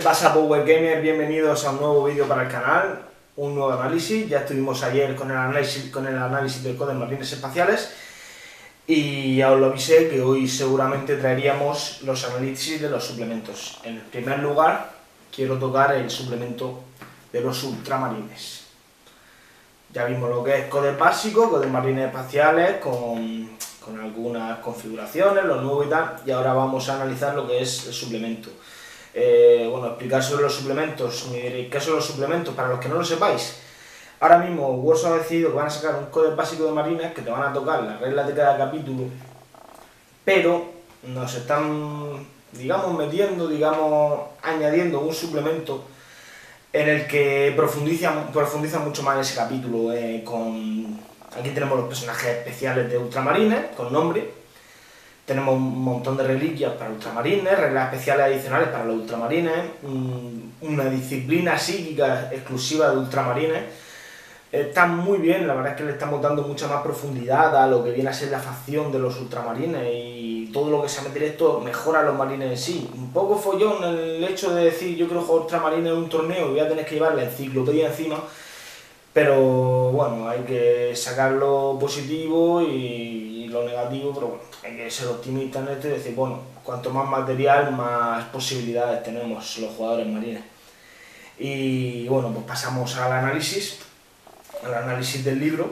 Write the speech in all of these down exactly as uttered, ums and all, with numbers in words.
pasa, Power Gamer? Bienvenidos a un nuevo vídeo para el canal, un nuevo análisis. Ya estuvimos ayer con el análisis, con el análisis del Codex Marines Espaciales y ya os lo avisé que hoy seguramente traeríamos los análisis de los suplementos. En primer lugar, quiero tocar el suplemento de los ultramarines. Ya vimos lo que es Codex básico, Codex Marines Espaciales, con, con algunas configuraciones, lo nuevo y tal, y ahora vamos a analizar lo que es el suplemento. Eh, bueno, explicar sobre los suplementos. Me diréis, ¿qué son los suplementos? Para los que no lo sepáis, ahora mismo Warsop ha decidido que van a sacar un Codex básico de Marines que te van a tocar las reglas de cada capítulo, pero nos están, digamos, metiendo, digamos, añadiendo un suplemento en el que profundiza, profundiza mucho más ese capítulo. Eh, con... Aquí tenemos los personajes especiales de Ultramarines, con nombre. Tenemos un montón de reliquias para ultramarines, reglas especiales adicionales para los ultramarines, una disciplina psíquica exclusiva de ultramarines. Está muy bien, la verdad es que le estamos dando mucha más profundidad a lo que viene a ser la facción de los ultramarines, y todo lo que se mete esto mejora a los marines en sí. Un poco follón el hecho de decir yo quiero jugar ultramarines en un torneo y voy a tener que llevar la enciclopedia encima, pero bueno, hay que sacar lo positivo y lo negativo, pero bueno, hay que ser optimista en esto y decir, bueno, cuanto más material, más posibilidades tenemos los jugadores marines. Y bueno, pues pasamos al análisis, al análisis del libro.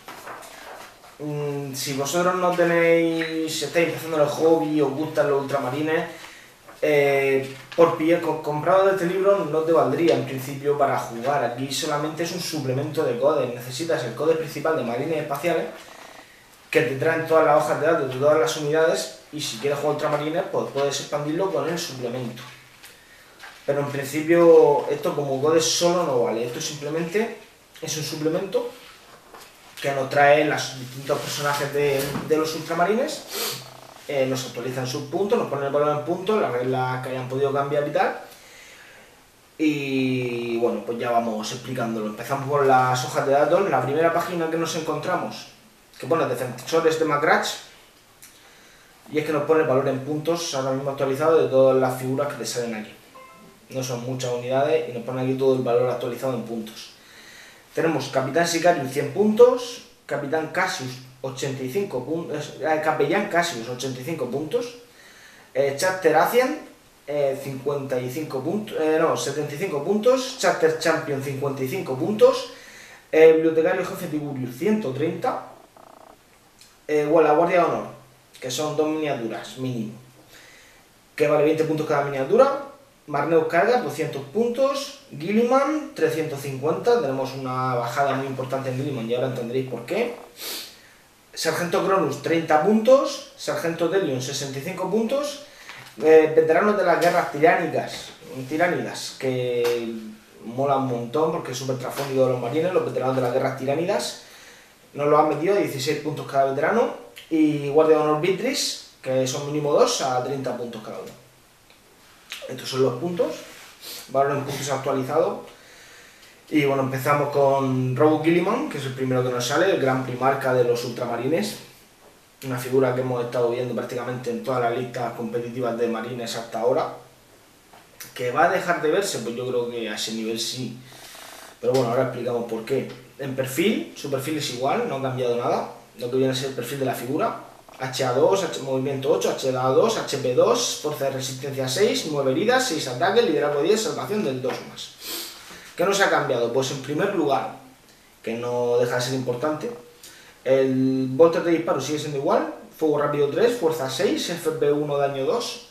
Si vosotros no tenéis, estáis empezando el hobby, os gustan los ultramarines, eh, por pie, comprado de este libro no te valdría en principio para jugar. Aquí solamente es un suplemento de Codex. Necesitas el Codex principal de Marines Espaciales, que te traen todas las hojas de datos de todas las unidades, y si quieres jugar ultramarines, pues puedes expandirlo con el suplemento. Pero en principio esto como Codex solo no vale, esto simplemente es un suplemento que nos trae los distintos personajes de, de los ultramarines, eh, nos actualizan sus puntos, nos ponen el valor en puntos, las reglas que hayan podido cambiar y tal. Y bueno, pues ya vamos explicándolo. Empezamos por las hojas de datos. La primera página que nos encontramos, que pone defensores de Macrach, y es que nos pone el valor en puntos ahora mismo actualizado de todas las figuras que te salen aquí. No son muchas unidades y nos pone aquí todo el valor actualizado en puntos. Tenemos Capitán Sicarius cien puntos, Capitán Cassius ochenta y cinco puntos, eh, Capellán Cassius ochenta y cinco puntos, eh, Chapter Acian eh, cincuenta y cinco puntos, eh, no, setenta y cinco puntos, Chapter Champion cincuenta y cinco puntos, eh, Bibliotecario Jefe Tiburius ciento treinta, eh, bueno, la Guardia de Honor, que son dos miniaturas mínimo, que vale veinte puntos cada miniatura. Marneus Carga, doscientos puntos, Guilliman, trescientos cincuenta, tenemos una bajada muy importante en Guilliman y ahora entenderéis por qué. Sargento Cronus, treinta puntos, Sargento Delion, sesenta y cinco puntos, eh, veteranos de las guerras tiránicas, tiránidas, que mola un montón porque es súper trasfondido de los marines, los veteranos de las guerras tiránidas, nos lo han metido a dieciséis puntos cada veterano, y Guardia de Honor Beatrice, que son mínimo dos a treinta puntos cada uno. Estos son los puntos, valor en puntos actualizado. Y bueno, empezamos con Robo Guilliman, que es el primero que nos sale, el gran primarca de los ultramarines. Una figura que hemos estado viendo prácticamente en todas las listas competitivas de marines hasta ahora. ¿Que va a dejar de verse? Pues yo creo que a ese nivel sí. Pero bueno, ahora explicamos por qué. En perfil, su perfil es igual, no ha cambiado nada. Lo que viene a ser el perfil de la figura. H A dos, H, movimiento ocho, H A dos, H P dos, fuerza de resistencia seis, nueve heridas, seis ataques, liderazgo diez, salvación del dos más. ¿Qué nos ha cambiado? Pues en primer lugar, que no deja de ser importante, el volter de disparo sigue siendo igual, fuego rápido tres, fuerza seis, F P uno, daño dos.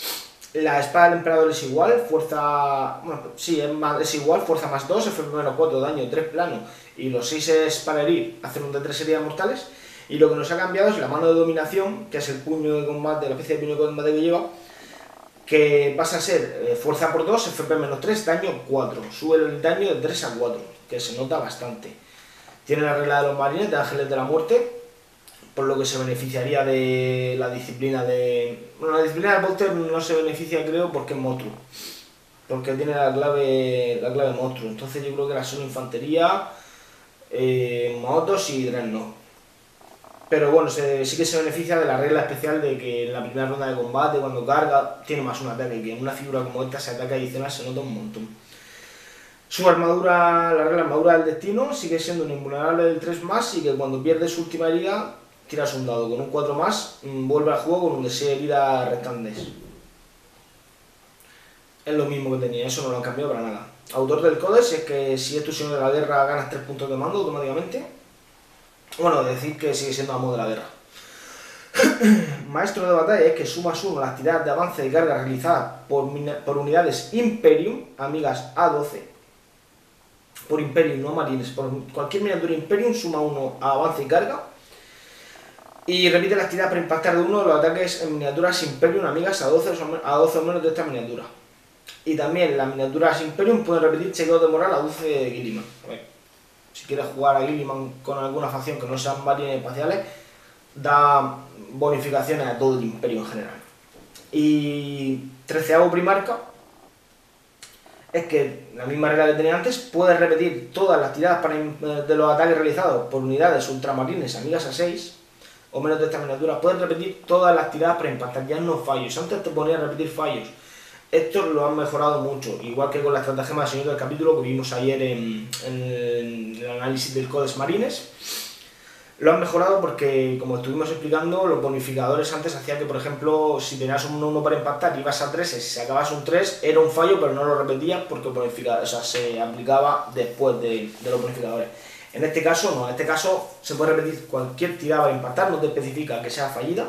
La espada del emperador es igual, fuerza... bueno, sí, es, más, es igual, fuerza más dos, F P menos cuatro, daño tres plano, y los seis es para herir, hacer un de tres heridas mortales. Y lo que nos ha cambiado es la mano de dominación, que es el puño de combate, la especie de puño de combate que lleva, que pasa a ser eh, fuerza por dos, F P menos tres, daño cuatro. Sube el daño de tres a cuatro, que se nota bastante. Tiene la regla de los marines, de ángeles de la muerte, por lo que se beneficiaría de la disciplina de... Bueno, la disciplina del Volter no se beneficia, creo, porque es monstruo. Porque tiene la clave, la clave monstruo. Entonces yo creo que la solo infantería, eh, motos y dreadnought. Pero bueno, se, sí que se beneficia de la regla especial de que en la primera ronda de combate, cuando carga, tiene más un ataque, que en una figura como esta, ese ataque adicional se nota un montón. Su armadura, la regla armadura del destino, sigue siendo un invulnerable del tres más y que cuando pierde su última herida, tiras un dado con un cuatro más, vuelve al juego con un de seis heridas restantes. Es lo mismo que tenía, eso no lo han cambiado para nada. Autor del Codex es que si es tu señor de la guerra ganas tres puntos de mando automáticamente. Bueno, decir que sigue siendo amo de la guerra. Maestro de batalla es que sumas uno a las tiradas de avance y carga realizadas por, por unidades Imperium, amigas A doce. Por Imperium, no marines. Por cualquier miniatura Imperium suma uno a avance y carga. Y repite las tiradas para impactar de uno de los ataques en miniaturas Imperium, amigas a doce, a doce o menos de esta miniatura. Y también las miniaturas Imperium pueden repetir chequeos de moral a doce de Guilliman. A ver, si quieres jugar a Guilliman con alguna facción que no sean marines espaciales, da bonificaciones a todo el Imperio en general. Y treceavo primarca es que, la misma regla que tenía antes, puedes repetir todas las tiradas para, de los ataques realizados por unidades ultramarines amigas a seis o menos de esta miniatura, puedes repetir todas las tiradas para impactar, ya no fallos. Antes te ponía a repetir fallos. Esto lo han mejorado mucho, igual que con la estratagema del señor del capítulo que vimos ayer en, en el análisis del Codex Marines. Lo han mejorado porque, como estuvimos explicando, los bonificadores antes hacían que, por ejemplo, si tenías un uno para impactar y ibas a tres, si acabas un tres, era un fallo, pero no lo repetías porque el bonificador, o sea, se aplicaba después de, de los bonificadores. En este caso, no, en este caso se puede repetir cualquier tirada para impactar, no te especifica que sea fallida,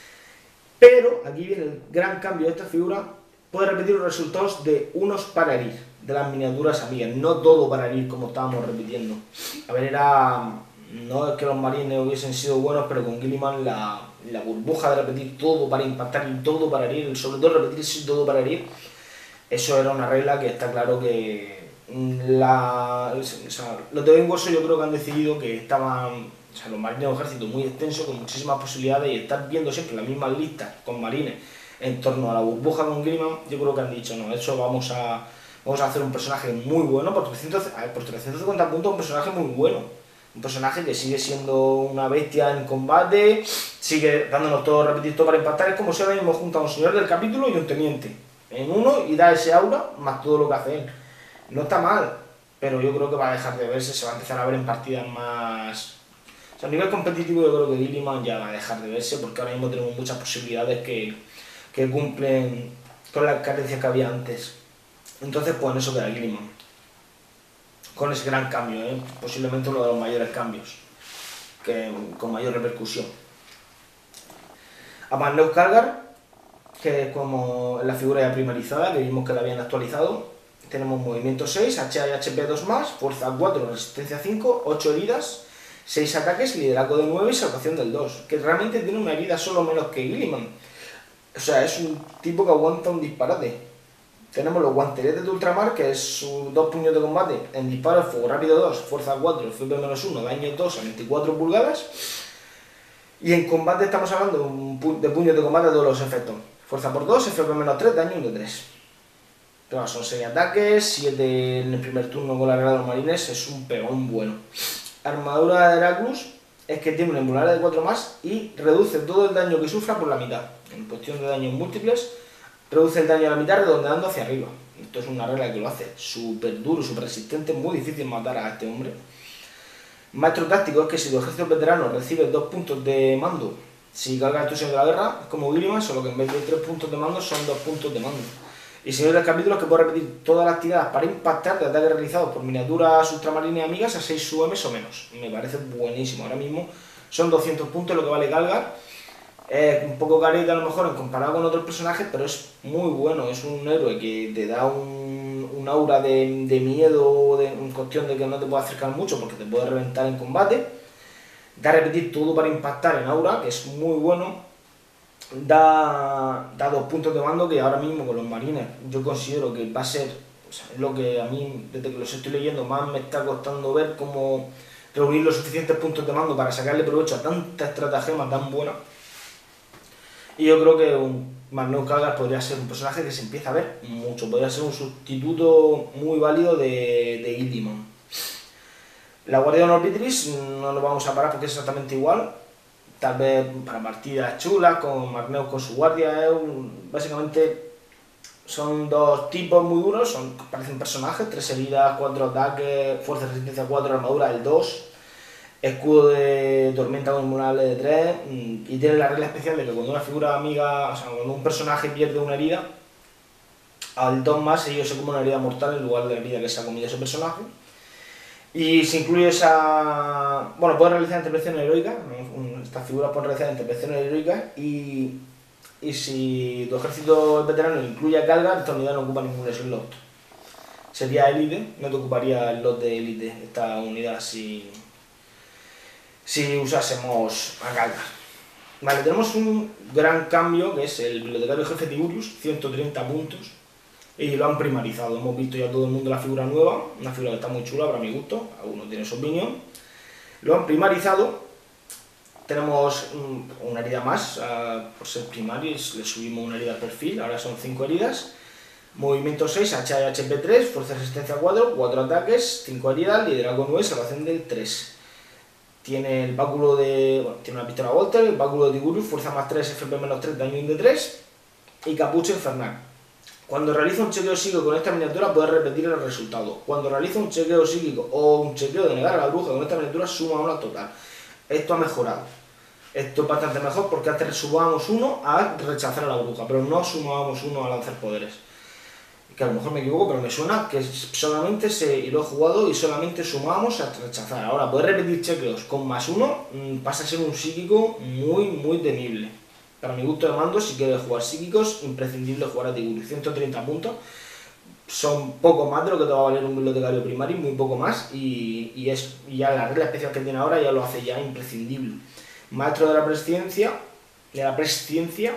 pero aquí viene el gran cambio de esta figura. Puede repetir los resultados de unos para herir, de las miniaturas amigas, no todo para herir como estábamos repitiendo. A ver, era... no es que los marines hubiesen sido buenos, pero con Guilliman la, la burbuja de repetir todo para impactar y todo para herir, sobre todo repetir todo para herir, eso era una regla que está claro que la, o sea, los de Wingwatch yo creo que han decidido que estaban, o sea, los marines de un ejército muy extenso, con muchísimas posibilidades, y estar viendo siempre las mismas listas con marines en torno a la burbuja con Guilliman, yo creo que han dicho, no, eso vamos a, vamos a hacer un personaje muy bueno, por trescientos, a ver, por trescientos cincuenta puntos un personaje muy bueno. Un personaje que sigue siendo una bestia en combate, sigue dándonos todo, repetir todo para impactar. Es como si ahora mismo junta a un señor del capítulo y un teniente en uno y da ese aura más todo lo que hace él. No está mal, pero yo creo que va a dejar de verse, se va a empezar a ver en partidas más... O sea, a nivel competitivo yo creo que Guilliman ya va a dejar de verse porque ahora mismo tenemos muchas posibilidades que, que cumplen con las carencias que había antes. Entonces, pues en eso queda Guilliman. Con ese gran cambio, ¿eh? Posiblemente uno de los mayores cambios, que, con mayor repercusión. A Magneus Kargar, que es como la figura ya primarizada, que vimos que la habían actualizado. Tenemos movimiento seis, H A y H P dos más, fuerza cuatro, resistencia cinco, ocho heridas, seis ataques, liderazgo de nueve y salvación del dos. Que realmente tiene una herida solo menos que Guilliman. O sea, es un tipo que aguanta un disparate. Tenemos los guanteletes de ultramar, que es sus dos puños de combate en disparo, fuego rápido dos, fuerza cuatro, F P menos uno, daño dos a veinticuatro pulgadas. Y en combate estamos hablando de, un pu de puños de combate de todos los efectos. Fuerza por dos, F P menos tres, daño uno de tres. Pero son seis ataques, siete en el primer turno con la regla de los marines, es un pegón bueno. Armadura de Heraclus es que tiene un invulnerable de cuatro más y reduce todo el daño que sufra por la mitad. En cuestión de daños múltiples, reduce el daño a la mitad redondeando hacia arriba. Esto es una regla que lo hace súper duro, súper resistente, muy difícil matar a este hombre. Maestro táctico es que si tu ejército veterano recibe dos puntos de mando, si cargas el tuyo de la guerra, es como Guilliman, solo que en vez de tres puntos de mando son dos puntos de mando. Y señor del capítulo es que puede repetir todas las tiradas para impactar de ataques realizados por miniaturas ultramarines amigas a seis U M o menos. Me parece buenísimo. Ahora mismo son doscientos puntos lo que vale Galgar. Es un poco carita a lo mejor en comparado con otros personajes, pero es muy bueno. Es un héroe que te da un, un aura de, de miedo, de, en cuestión de que no te puede acercar mucho porque te puede reventar en combate. Da a repetir todo para impactar en aura, que es muy bueno. Da, da dos puntos de mando que ahora mismo con los marines yo considero que va a ser, o sea, es lo que a mí, desde que los estoy leyendo, más me está costando ver cómo reunir los suficientes puntos de mando para sacarle provecho a tanta estratagema tan buena. Y yo creo que un Magneus Kargar podría ser un personaje que se empieza a ver mucho, podría ser un sustituto muy válido de, de Guilliman. La Guardia de Honor Beatrice no lo vamos a parar porque es exactamente igual. tal vez para partidas chulas, con Magneus con su guardia. Es un, básicamente son dos tipos muy duros, son, parecen personajes, tres heridas, cuatro ataques, fuerza y resistencia cuatro, armadura el dos, escudo de tormenta acumulable de tres, y tiene la regla especial de que cuando una figura amiga, o sea, cuando un personaje pierde una herida, al dos más ellos se comen una herida mortal en lugar de la herida que se ha comido ese personaje. Y se incluye esa... bueno, puedes realizar intervenciones heroicas, ¿no? Estas figuras pueden realizar intervenciones heroicas y, y si tu ejército es veterano incluye a Calgar, esta unidad no ocupa ningún slot. Sería élite, no te ocuparía el lot de élite esta unidad si, si usásemos a Calgar. Vale, tenemos un gran cambio que es el bibliotecario jefe Tiburius, ciento treinta puntos. Y lo han primarizado, hemos visto ya todo el mundo la figura nueva, una figura que está muy chula para mi gusto, algunos tienen su opinión. Lo han primarizado, tenemos una herida más, uh, por ser primarios le subimos una herida al perfil, ahora son cinco heridas. Movimiento seis, H y H P tres, fuerza y resistencia cuatro, cuatro ataques, cinco heridas, liderazgo nueve, salvación del tres. Tiene el báculo de... bueno, tiene una pistola Walter, el báculo de Tiburius, fuerza más tres, F P menos tres, daño de tres y capucha infernal. Cuando realiza un chequeo psíquico con esta miniatura puedes repetir el resultado. Cuando realiza un chequeo psíquico o un chequeo de negar a la bruja con esta miniatura suma uno al total. Esto ha mejorado. Esto es bastante mejor porque antes sumábamos uno a rechazar a la bruja, pero no sumábamos uno a lanzar poderes. Que a lo mejor me equivoco, pero me suena que solamente se, y lo he jugado y solamente sumábamos a rechazar. Ahora, poder repetir chequeos con más uno pasa a ser un psíquico muy, muy temible. Para mi gusto de mando, si quieres jugar psíquicos, imprescindible jugar a Tiburius. ciento treinta puntos, son poco más de lo que te va a valer un bibliotecario primario, muy poco más, y, y, es, y ya la regla especial que tiene ahora ya lo hace ya imprescindible. Maestro de la presciencia, de la presciencia,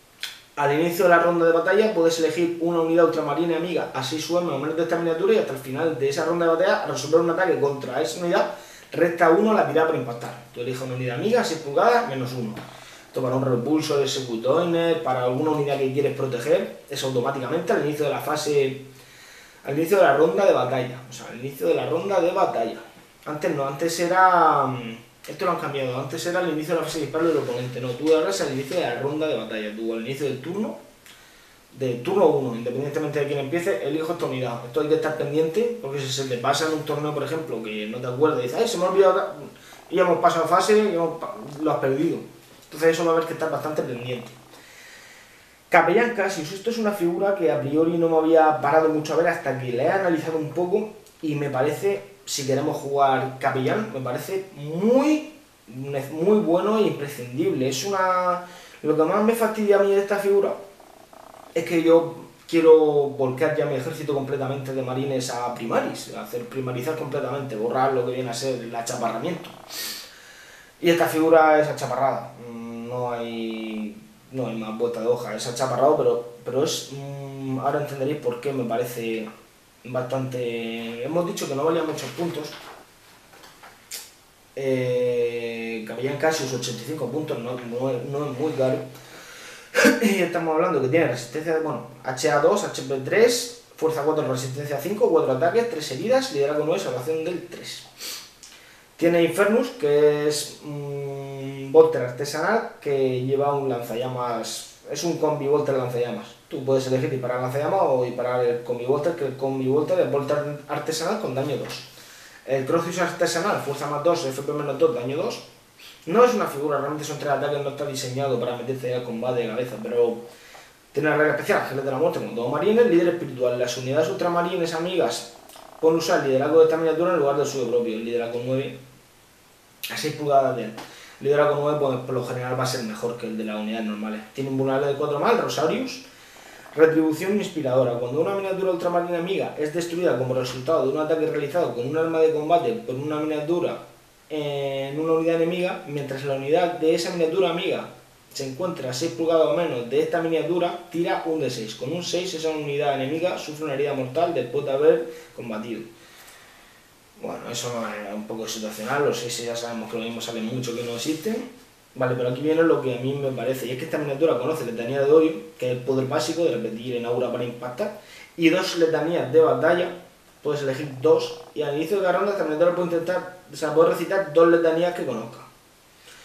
al inicio de la ronda de batalla puedes elegir una unidad ultramarina amiga a seis U M o menos de esta miniatura y hasta el final de esa ronda de batalla resolver un ataque contra esa unidad resta uno a la tirada por impactar. Tú eliges una unidad amiga, seis pulgadas, menos uno. Esto para un repulso de Secutoiner, para alguna unidad que quieres proteger, es automáticamente al inicio de la fase, al inicio de la ronda de batalla, o sea, al inicio de la ronda de batalla. Antes no, antes era, esto lo han cambiado, antes era al inicio de la fase de disparo del oponente, no, tú ahora es al inicio de la ronda de batalla, tú al inicio del turno, del turno uno, independientemente de quién empiece, elijo esta unidad. Esto hay que estar pendiente, porque si se te pasa en un torneo, por ejemplo, que no te acuerdas y dices, ay, se me ha olvidado, y hemos pasado fase y hemos, lo has perdido. Entonces eso va a haber que estar bastante pendiente. Capellán Cassius, esto es una figura que a priori no me había parado mucho a ver hasta que la he analizado un poco y me parece, si queremos jugar Capellán, me parece muy, muy bueno e imprescindible. Es una... Lo que más me fastidia a mí de esta figura es que yo quiero volcar ya mi ejército completamente de marines a primaris, hacer primarizar completamente, borrar lo que viene a ser el achaparramiento. Y esta figura es achaparrada. No hay, no hay más vuelta de hoja, es achaparrado, pero, pero es, mmm, ahora entenderéis por qué me parece bastante... Hemos dicho que no valía muchos puntos. Eh, Capellán Cassius, ochenta y cinco puntos, no, no, es, no es muy caro. Y estamos hablando que tiene resistencia, bueno, H A dos, H P tres, fuerza cuatro, resistencia cinco, cuatro ataques, tres heridas, liderazgo nueve, salvación del tres. Tiene Infernus, que es un Volter artesanal que lleva un lanzallamas, es un combi Volter lanzallamas. Tú puedes elegir disparar lanzallamas o disparar el combi Volter, que el combi Volter es Volter artesanal con daño dos. El Crozius artesanal, fuerza más dos, F P menos dos, daño dos. No es una figura, realmente son tres ataques, no está diseñado para meterse al combate de cabeza, pero tiene una regla especial, Ángeles de la Muerte, como todo marines, líder espiritual. Las unidades ultramarines amigas pueden usar el liderazgo de esta miniatura en lugar del suyo propio, el liderazgo nueve. A seis pulgadas de él. El liderazgo nueve pues, por lo general va a ser mejor que el de las unidades normales. Tiene un vulnerable de cuatro más, Rosarius. Retribución inspiradora. Cuando una miniatura ultramarina amiga es destruida como resultado de un ataque realizado con un arma de combate por una miniatura en una unidad enemiga, mientras la unidad de esa miniatura amiga se encuentra a seis pulgadas o menos de esta miniatura, tira un D seis. Con un seis esa unidad enemiga sufre una herida mortal después de haber combatido. Bueno, eso es un poco situacional, los seis ya sabemos que lo mismo salen mucho que no existen. Vale, pero aquí viene lo que a mí me parece, y es que esta miniatura conoce letanía de odio, que es el poder básico de repetir en aura para impactar, y dos letanías de batalla, puedes elegir dos, y al inicio de la ronda esta miniatura puede intentar, o sea, puede recitar dos letanías que conozca.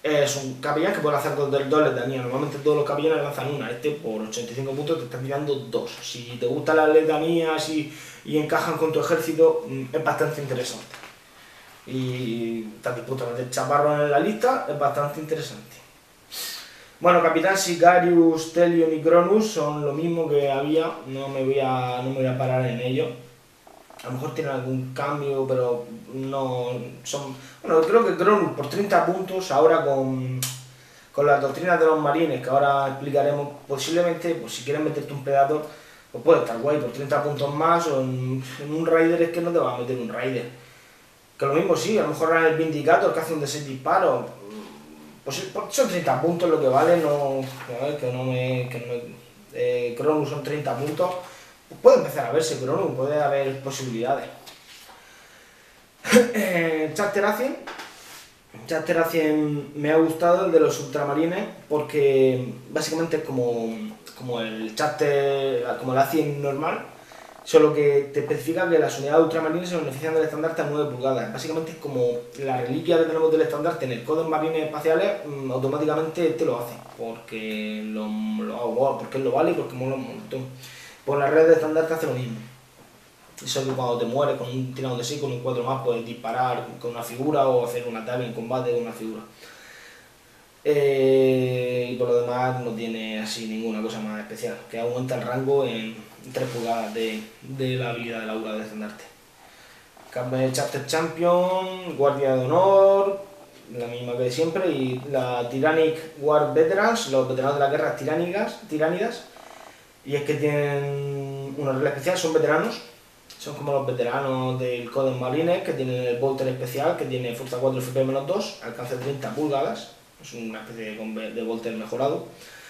Es un capellán que puede hacer dos del dos letanía. Normalmente todos los capellanes lanzan una. Este por ochenta y cinco puntos te está tirando dos. Si te gustan las letanías y, y encajan con tu ejército, es bastante interesante. Y estás dispuesto a meter chaparros en la lista, es bastante interesante. Bueno, Capitán Sicarius, Thelion y Cronus son lo mismo que había. No me voy a, no me voy a parar en ello. A lo mejor tienen algún cambio, pero no son... Bueno, creo que Cronus por treinta puntos, ahora con, con las doctrinas de los marines, que ahora explicaremos, posiblemente, pues si quieres meterte un Predator, pues puede estar guay por treinta puntos más, o en, en un Raider es que no te va a meter un Raider. Que lo mismo sí, a lo mejor en el Vindicator, que hace un de seis disparos, pues son treinta puntos lo que vale, no... A ver, que no me... Que no, eh, Cronus son treinta puntos. Puede empezar a verse Cronus, puede haber posibilidades. Chac Terracien. Chac Terracien me ha gustado, el de los ultramarines, porque básicamente es como, como el Chac, como el A cien normal, solo que te especifica que las unidades ultramarines se benefician del estandarte a nueve pulgadas. Básicamente es como la reliquia que tenemos del estandarte en el Codex Marines Espaciales, automáticamente te lo hace, porque lo, lo, porque lo vale y porque mola un montón. Pues la red de estandarte hace lo mismo. Eso que cuando te mueres con un tirado de seis, con un cuatro más, puedes disparar con una figura o hacer un ataque en combate con una figura. Eh, y por lo demás no tiene así ninguna cosa más especial, que aumenta el rango en tres pulgadas de, de la habilidad de la aura de estandarte. Chapter Champion, Guardia de Honor, la misma que de siempre, y la Tyrannic War Veterans, los veteranos de las guerras tiránicas, tiránidas. Y es que tienen una regla especial, son veteranos, son como los veteranos del Codex Marines, que tienen el Bolter especial, que tiene fuerza cuatro, F P menos dos, alcance treinta pulgadas, es una especie de, de Bolter mejorado.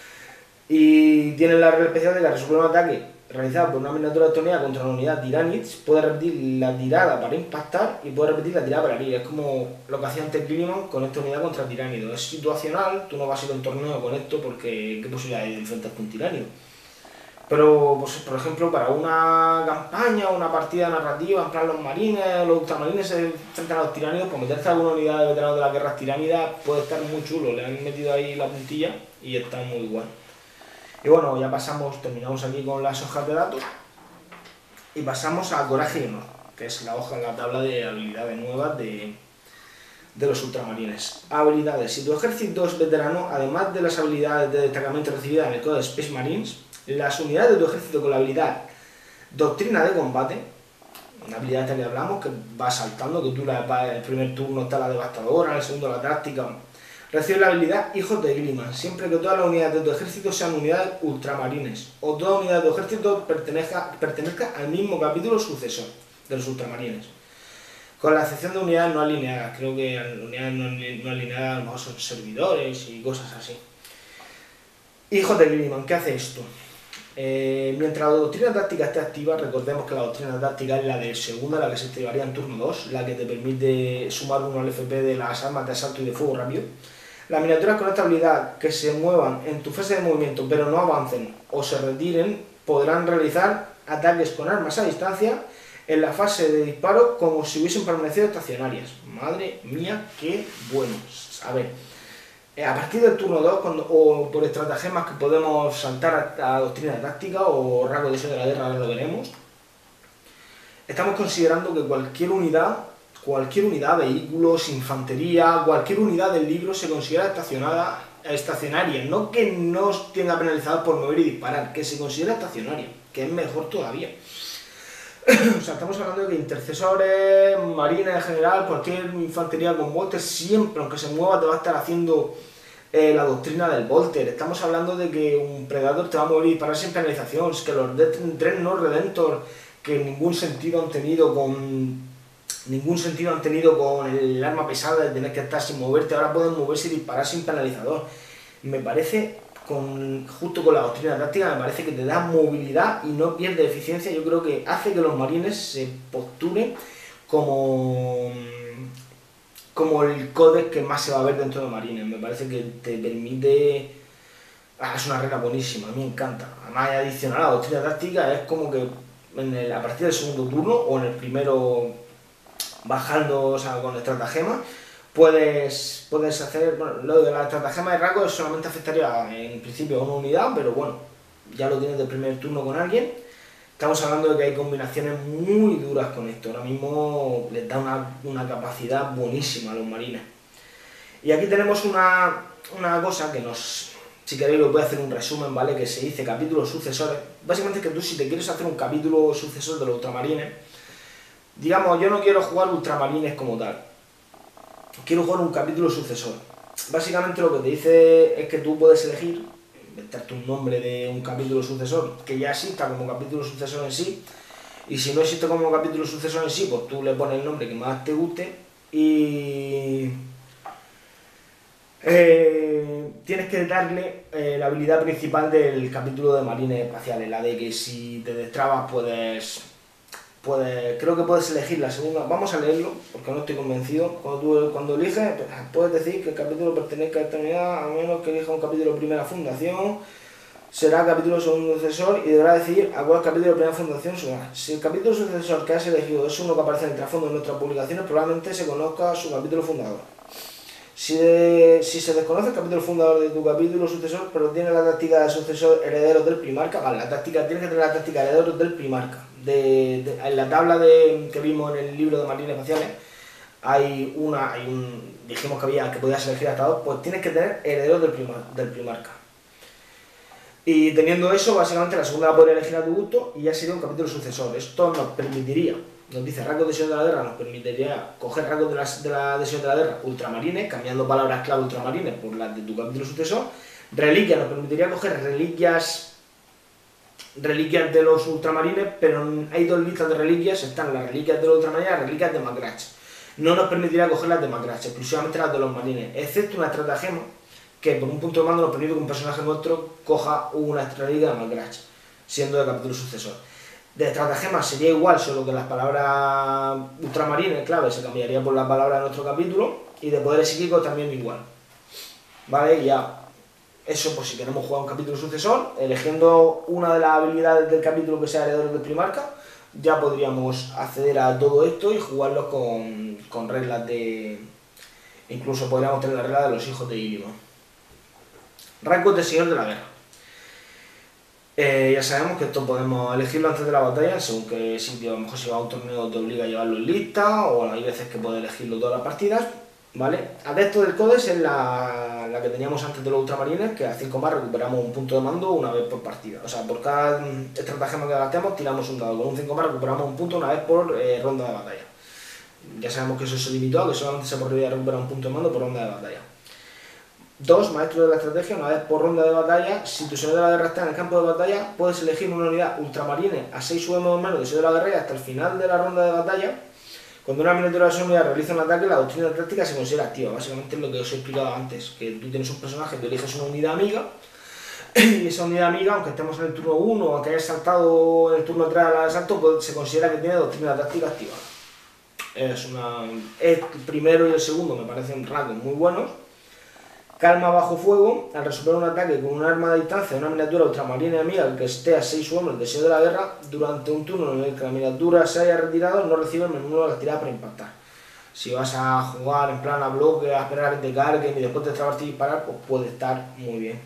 Y tienen la regla especial de que al resolver un ataque realizado por una miniatura de contra una unidad Tyranids, puede repetir la tirada para impactar y puede repetir la tirada para herir. Es como lo que hacía antes Cliniman con esta unidad contra Tiránido. Es situacional, tú no vas a ir a un torneo con esto porque ¿qué posibilidad hay de enfrentarte a un Tiránido? Pero, pues, por ejemplo, para una campaña o una partida narrativa, en plan los marines, los ultramarines se enfrentan a los tiránidos, pues meterse a alguna unidad de veteranos de las guerras tiránidas puede estar muy chulo. Le han metido ahí la puntilla y está muy guay. Y bueno, ya pasamos, terminamos aquí con las hojas de datos y pasamos a Coraje y Honor, que es la hoja, la tabla de habilidades nuevas de, de los ultramarines. Habilidades. Si tu ejército es veterano, además de las habilidades de destacamento recibidas en el Codex Space Marines, las unidades de tu ejército con la habilidad Doctrina de Combate, una habilidad de la que hablamos, que va saltando, que tú la, el primer turno está la devastadora, en el segundo la táctica, recibe la habilidad Hijos de Gliman, siempre que todas las unidades de tu ejército sean unidades ultramarines, o toda unidad de tu ejército pertenezca, pertenezca al mismo capítulo sucesor de los ultramarines. Con la excepción de unidades no alineadas, creo que unidades no, no alineadas a lo mejor son servidores y cosas así. Hijos de Gliman, ¿qué hace esto? Eh, mientras la doctrina táctica esté activa, recordemos que la doctrina táctica es la de segunda, la que se activaría en turno dos, la que te permite sumar uno al F P de las armas de asalto y de fuego rápido. Las miniaturas con esta habilidad que se muevan en tu fase de movimiento pero no avancen o se retiren podrán realizar ataques con armas a distancia en la fase de disparo como si hubiesen permanecido estacionarias. Madre mía, qué bueno. A ver, a partir del turno dos, cuando, o por estratagemas que podemos saltar a, a doctrina táctica o rasgo de deseo de la guerra, ahora lo veremos, estamos considerando que cualquier unidad, cualquier unidad, vehículos, infantería, cualquier unidad del libro se considera estacionada, estacionaria, no que no tenga penalizados por mover y disparar, que se considera estacionaria, que es mejor todavía. O sea, estamos hablando de que intercesores, marines en general, cualquier infantería con Volter, siempre, aunque se mueva, te va a estar haciendo eh, la doctrina del Volter. Estamos hablando de que un Predator te va a mover y disparar sin penalización, es que los Dreadnought Redentor, que en ningún sentido han tenido con... ningún sentido han tenido con el arma pesada de tener que estar sin moverte, ahora pueden moverse y disparar sin penalizador. Me parece... Con, justo con la doctrina táctica, me parece que te da movilidad y no pierde eficiencia. Yo creo que hace que los marines se posturen como, como el códex que más se va a ver dentro de marines. Me parece que te permite... Ah, es una regla buenísima, a mí me encanta. Además, adicional a la doctrina táctica, es como que en el, a partir del segundo turno o en el primero bajando, o sea, con estratagema, puedes, puedes hacer, bueno, lo de la estratagema de rasgos solamente afectaría en principio a una unidad, pero bueno, ya lo tienes de primer turno con alguien. Estamos hablando de que hay combinaciones muy duras con esto, ahora mismo les da una, una capacidad buenísima a los marines. Y aquí tenemos una, una cosa que nos, si queréis lo voy a hacer un resumen, ¿vale? Que se dice capítulos sucesores. Básicamente es que tú si te quieres hacer un capítulo sucesor de los ultramarines, digamos, yo no quiero jugar ultramarines como tal, quiero jugar un capítulo sucesor. Básicamente lo que te dice es que tú puedes elegir, inventarte un nombre de un capítulo sucesor que ya exista como capítulo sucesor en sí, y si no existe como capítulo sucesor en sí, pues tú le pones el nombre que más te guste y eh, tienes que darle eh, la habilidad principal del capítulo de marines espaciales, la de que si te destrabas puedes... Puedes, creo que puedes elegir la segunda, vamos a leerlo porque no estoy convencido. Cuando, tú, cuando eliges, puedes decir que el capítulo pertenezca a esta unidad, a menos que elija un capítulo de primera fundación, será capítulo segundo sucesor y deberá decidir a cuál capítulo de primera fundación será. Si el capítulo sucesor que has elegido es uno que aparece en el trasfondo de nuestras publicaciones, probablemente se conozca su capítulo fundador. Si, de, si se desconoce el capítulo fundador de tu capítulo sucesor, pero tiene la táctica de sucesor herederos del primarca, vale, la táctica tiene que tener la táctica de herederos del primarca. De, de, en la tabla de, que vimos en el libro de marines espaciales, hay una, hay un, dijimos que había que podías elegir hasta dos, pues tienes que tener herederos del, primar, del primarca. Y teniendo eso, básicamente la segunda la podrías elegir a tu gusto y ya sería un capítulo sucesor. Esto nos permitiría, nos dice rasgos de Señor de la Guerra, nos permitiría coger rasgos de la, de la de Señor de la Guerra ultramarines, cambiando palabras clave ultramarines por las de tu capítulo sucesor. Reliquias, nos permitiría coger reliquias reliquias de los ultramarines, pero hay dos listas de reliquias, están las reliquias de los ultramarines y las reliquias de Macrach. No nos permitiría coger las de Macrach, exclusivamente las de los marines, excepto una estratagema que por un punto de mando nos permite que un personaje nuestro coja una reliquia de Macrach, siendo de capítulo sucesor. De estratagema sería igual, solo que las palabras ultramarines clave se cambiaría por las palabras de nuestro capítulo, y de poderes psíquicos también igual. Vale, ya. Eso, pues si queremos jugar un capítulo sucesor, eligiendo una de las habilidades del capítulo que sea heredero del primarca, ya podríamos acceder a todo esto y jugarlos con, con reglas de... Incluso podríamos tener la regla de los hijos de Illiman. Rasgos de Señor de la Guerra. Eh, ya sabemos que esto podemos elegirlo antes de la batalla, según qué sitio, a lo mejor si vas a un torneo te obliga a llevarlo en lista, o hay veces que puedes elegirlo todas las partidas. ¿Vale? Adepto del Codex es la, la que teníamos antes de los ultramarines, que a cinco más recuperamos un punto de mando una vez por partida. O sea, por cada estratagema que gastemos tiramos un dado, con un cinco más recuperamos un punto una vez por eh, ronda de batalla. Ya sabemos que eso se limitó a que solamente se podría recuperar un punto de mando por ronda de batalla. Dos, maestro de la estrategia, una vez por ronda de batalla, si tu Señor de la Guerra está en el campo de batalla, puedes elegir una unidad ultramarine a seis U M o menos de Señor de la Guerra y hasta el final de la ronda de batalla. Cuando una miniatura de esa unidad realiza un ataque, la doctrina táctica se considera activa. Básicamente es lo que os he explicado antes, que tú tienes un personaje, tú eliges una unidad amiga, y esa unidad amiga, aunque estemos en el turno uno o aunque hayas saltado en el turno tres al asalto, pues se considera que tiene doctrina táctica activada. Es una... El primero y el segundo me parecen rasgos muy buenos. Calma bajo fuego, al resolver un ataque con un arma de distancia de una miniatura ultramarina amiga que esté a seis U M del deseo de la guerra, durante un turno en el que la miniatura se haya retirado, no recibe el menú de la tirada para impactar. Si vas a jugar en plan a bloque, a esperar a que te carguen y después te trabarte y disparar, pues puede estar muy bien.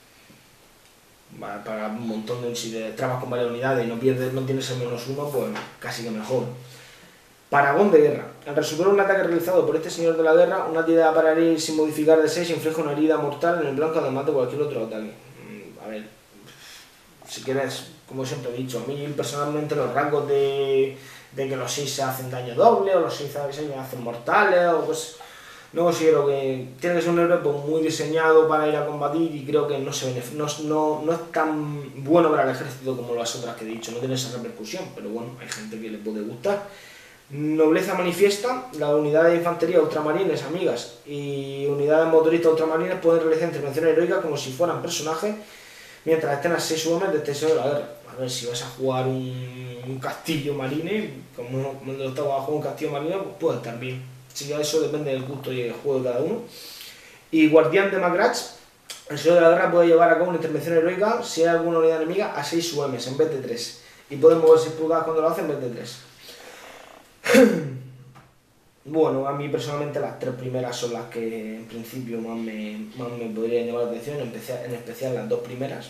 Vale, para un montón de... Si te trabas con varias unidades y no pierdes, no tienes el menos uno, pues casi que mejor. Paragón de guerra. Al resolver un ataque realizado por este señor de la guerra, una tirada para herir sin modificar de seis inflige una herida mortal en el blanco además de cualquier otro ataque. A ver, si quieres, como siempre he dicho, a mí personalmente los rangos de, de que los seis se hacen daño doble o los seis se hacen mortales, o pues no considero que... Tiene que ser un héroe pues, muy diseñado para ir a combatir y creo que no, se no, no, no es tan bueno para el ejército como las otras que he dicho, no tiene esa repercusión, pero bueno, hay gente que le puede gustar. Nobleza manifiesta, las unidades de infantería ultramarines amigas y unidades motoristas ultramarines pueden realizar intervenciones heroicas como si fueran personajes mientras estén a seis U M de este de la guerra. A ver, si vas a jugar un, un castillo marine, como cuando estaba a jugar un castillo marine, pues puede estar bien. Así que eso depende del gusto y el juego de cada uno. Y guardián de Macrach, el señor de la guerra puede llevar a cabo una intervención heroica si hay alguna unidad enemiga a seis U M en vez de tres. Y puede mover seis pulgadas cuando lo hace en vez de tres. Bueno, a mí personalmente las tres primeras son las que en principio más me, más me podrían llamar la atención, en especial, en especial las dos primeras.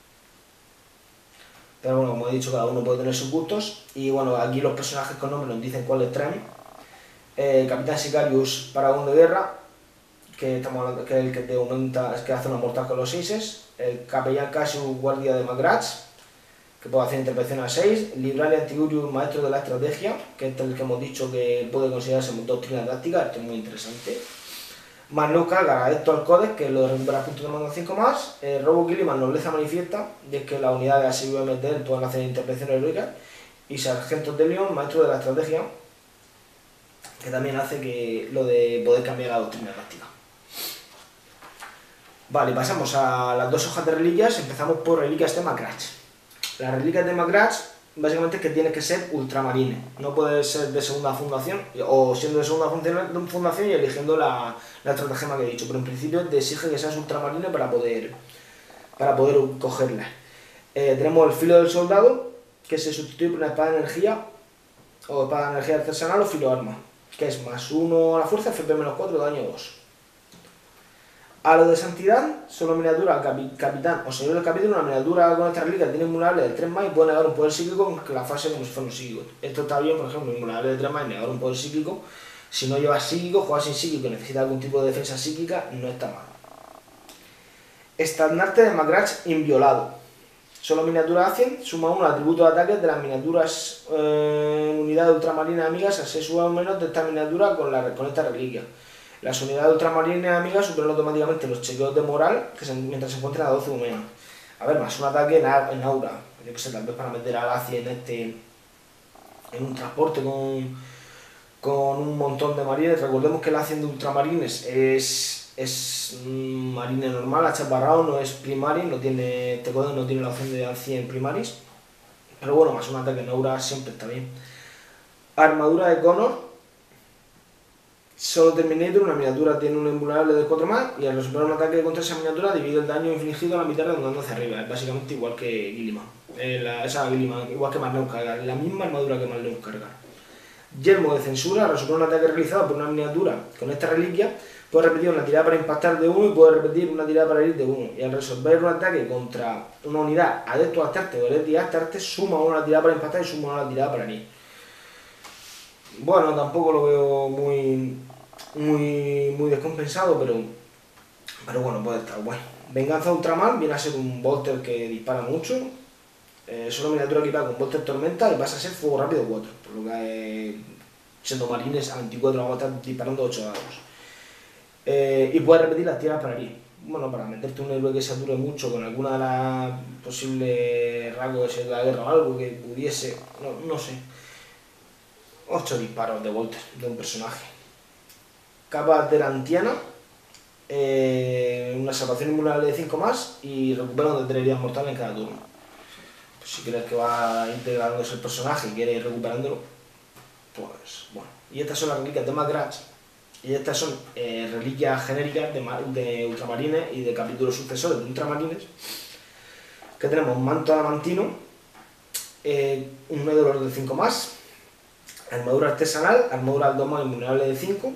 Pero bueno, como he dicho, cada uno puede tener sus gustos. Y bueno, aquí los personajes con nombre nos dicen cuáles traen. Eh, Capitán Sicarius, Paragón de Guerra, que, estamos hablando, que es el que te aumenta, es que hace una mortal con los seises. El Capellán Cassius, Guardia de Magratz, que puede hacer intervención a seis. Libraria Antigurius, Maestro de la Estrategia, que es el que hemos dicho que puede considerarse doctrina táctica, esto es muy interesante. Más no carga esto al Codex, que lo de recuperar puntos de mando cinco más. Eh, Robo Gilliman, Nobleza Manifiesta, y es que las unidades así U M T pueden hacer intervenciones heroicas. Y Sargento de León, Maestro de la Estrategia, que también hace que lo de poder cambiar la doctrina táctica. Vale, pasamos a las dos hojas de reliquias. Empezamos por reliquias de Magratz. Las reliquias de Magratz, básicamente es que tiene que ser ultramarine. No puede ser de segunda fundación, o siendo de segunda fundación y eligiendo la, la estratagema que he dicho. Pero en principio te exige que seas ultramarine para poder, para poder cogerla. Eh, tenemos el filo del soldado, que se sustituye por una espada de energía, o espada de energía artesanal o filo arma, que es más uno a la fuerza, F P menos cuatro, daño dos. A lo de santidad, solo miniatura, capi, capitán o señor del capítulo, una miniatura con esta reliquia tiene invulnerable de tres más y puede negar un poder psíquico en la fase como si fuera un psíquico. Esto está bien, por ejemplo, invulnerable de tres más y negar un poder psíquico. Si no llevas psíquico, juegas sin psíquico y necesitas algún tipo de defensa psíquica, no está mal. Estandarte de Magratz inviolado. Solo miniatura a cien, suma uno al atributo de ataque de las miniaturas eh, unidades ultramarinas amigas a seis o menos de esta miniatura con, la, con esta reliquia. Las unidades ultramarinas amigas superan automáticamente los chequeos de moral que se, mientras se encuentren a doce o menos. A ver, más un ataque en, en aura. Yo que sé, tal vez para meter a Laci en este. En un transporte con, con un montón de marines. Recordemos que la acción de ultramarines es. es marine normal, achaparrado, no es primaris, no tiene. Este código no tiene la opción de cien primaris. Pero bueno, más un ataque en aura siempre está bien. Armadura de Connor. Solo Terminator, una miniatura tiene un invulnerable de cuatro más y al resolver un ataque contra esa miniatura divide el daño infligido a la mitad redondando hacia arriba. Es básicamente igual que Gilliman. Eh, la, esa Gilliman, igual que Marneus cargar, la misma armadura que Marneus cargar. Yelmo de censura, al resolver un ataque realizado por una miniatura con esta reliquia, puede repetir una tirada para impactar de uno y puede repetir una tirada para herir de uno. Y al resolver un ataque contra una unidad adepto a Astarte o Heretia Astarte, suma una tirada para impactar y suma una tirada para herir. Bueno, tampoco lo veo muy, muy, muy descompensado, pero, pero bueno, puede estar bueno. Venganza Ultramar viene a ser un bolter que dispara mucho, eh, solo miniatura equipada con bolter tormenta y pasa a ser fuego rápido cuatro, por lo que eh, siendo marines a veinticuatro vamos a estar disparando ocho dados. Eh, y puedes repetir las tiras para herir. Bueno, para meterte un héroe que se ature mucho con alguna de las posibles rasgos de la guerra o algo que pudiese, no, no sé. ocho disparos de Volter de un personaje. Capa Terantiana, eh, una salvación invulnerable de cinco más y recupera una de heridas mortales en cada turno. Pues si crees que va integrándose el personaje y quieres ir recuperándolo, pues bueno. Y estas son las reliquias de Magratz y estas son eh, reliquias genéricas de, de ultramarines y de capítulos sucesores de ultramarines. Que tenemos manto adamantino, eh, un medallón de cinco más. Armadura artesanal, armadura al domo invulnerable de cinco.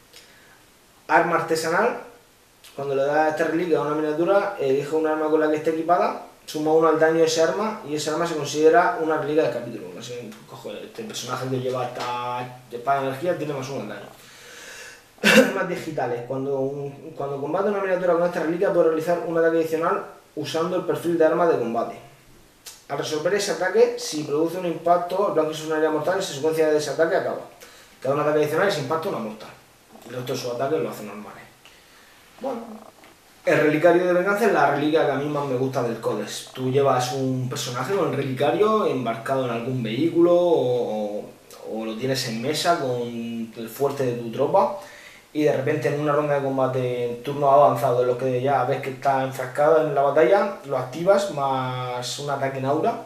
Arma artesanal, cuando le da esta reliquia a una miniatura, elige un arma con la que esté equipada, suma uno al daño de ese arma y esa arma se considera una reliquia del capítulo. Así que cojo este personaje que lleva esta espada de energía, tiene más uno al daño. Armas digitales, cuando, un, cuando combate una miniatura con esta reliquia puede realizar un ataque adicional usando el perfil de arma de combate. Al resolver ese ataque, si produce un impacto, el blanco es una herida mortal y su secuencia de ese ataque acaba. Cada un ataque adicional es impacto una mortal. El resto de sus ataques lo hacen normales. Bueno, el relicario de venganza es la reliquia que a mí más me gusta del Codex. Tú llevas un personaje con el relicario embarcado en algún vehículo o, o lo tienes en mesa con el fuerte de tu tropa y de repente en una ronda de combate en turno avanzado, en lo que ya ves que está enfrascado en la batalla, lo activas más un ataque en aura.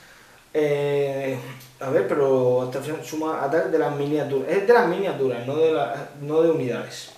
Eh, a ver, pero esta opción suma ataques de las miniaturas. Es de las miniaturas, no de, la, no de unidades.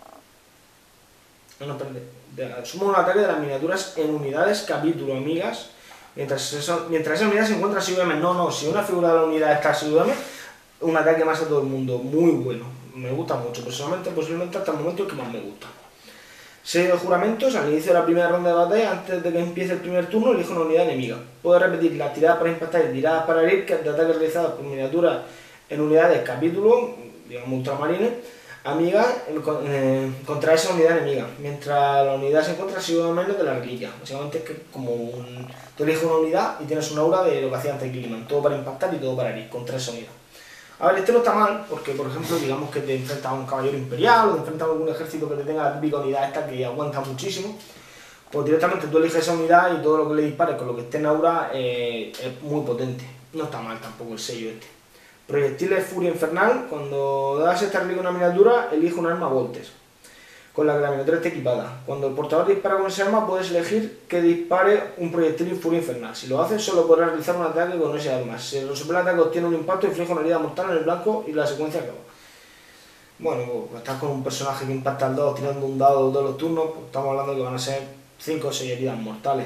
No, no, perdón. Suma un ataque de las miniaturas en unidades, capítulo, amigas. Mientras, eso, mientras esa unidad se encuentra S I U M. No, no, si una figura de la unidad está S I U M, un ataque más a todo el mundo. Muy bueno. me gusta mucho, personalmente, posiblemente hasta el momento el que más me gusta. Serie de juramentos, al inicio de la primera ronda de batalla, antes de que empiece el primer turno, elige una unidad enemiga. Puede repetir las tiradas para impactar y tiradas para herir de ataques realizados por miniaturas en unidades capítulo, digamos ultramarines, amigas eh, contra esa unidad enemiga, mientras la unidad se encuentra así o menos de la reliquia. Básicamente es que como un, tú eliges una unidad y tienes una aura de lo que hacía antes Gilliman, todo para impactar y todo para herir contra esa unidad. A ver, este no está mal, porque por ejemplo, digamos que te enfrentas a un caballero imperial o te enfrentas a algún ejército que te tenga la típica unidad esta que aguanta muchísimo, pues directamente tú eliges esa unidad y todo lo que le dispares con lo que esté en aura eh, es muy potente. No está mal tampoco el sello este. Proyectiles Furia Infernal, cuando das esta reliquia a una miniatura, elige un arma Voltes, con la que la miniatura esté equipada. Cuando el portador dispara con ese arma, puedes elegir que dispare un proyectil Furia Infernal. Si lo haces, solo podrás realizar un ataque con ese arma. Si resuelve el ataque, obtiene un impacto y inflige una herida mortal en el blanco y la secuencia acaba. Bueno, pues estás con un personaje que impacta al dos tirando un dado todos los turnos, pues estamos hablando de que van a ser cinco o seis heridas mortales.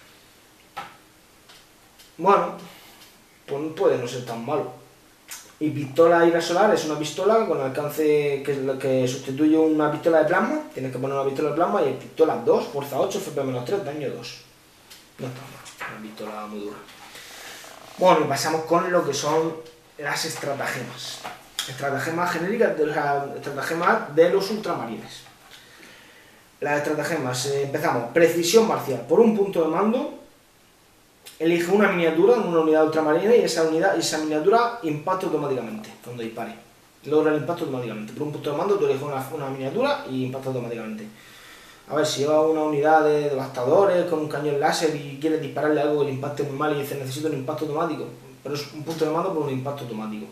Bueno, pues puede no ser tan malo. Y pistola ira solar es una pistola con alcance que, que sustituye una pistola de plasma. Tienes que poner una pistola de plasma y es pistola dos, fuerza ocho, F P menos tres, daño dos. No está mal, una pistola muy dura. Bueno, y pasamos con lo que son las estratagemas. Estratagemas genéricas, de, o sea, estratagemas de los ultramarines. Las estratagemas, eh, empezamos. Precisión marcial. Por un punto de mando, elige una miniatura en una unidad ultramarina y esa unidad, esa miniatura impacta automáticamente cuando dispare. Logra el impacto automáticamente. Por un punto de mando tú eliges una, una miniatura y impacta automáticamente. A ver, si lleva una unidad de devastadores con un cañón láser y quieres dispararle algo que le impacte muy mal y dices necesito un impacto automático, pero es un punto de mando por un impacto automático.